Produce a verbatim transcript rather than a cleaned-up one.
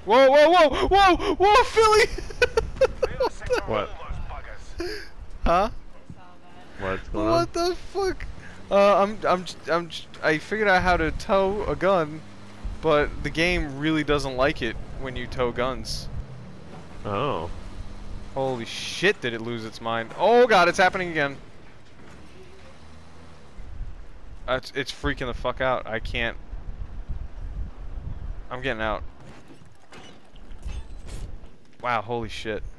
Whoa, whoa, whoa, whoa, whoa, Philly! What? Huh? What's going on? What the fuck? Uh, I'm, I'm, I'm, I figured out how to tow a gun, but the game really doesn't like it when you tow guns. Oh. Holy shit, did it lose its mind. Oh god, it's happening again. Uh, it's, it's freaking the fuck out. I can't. I'm getting out. Wow, holy shit.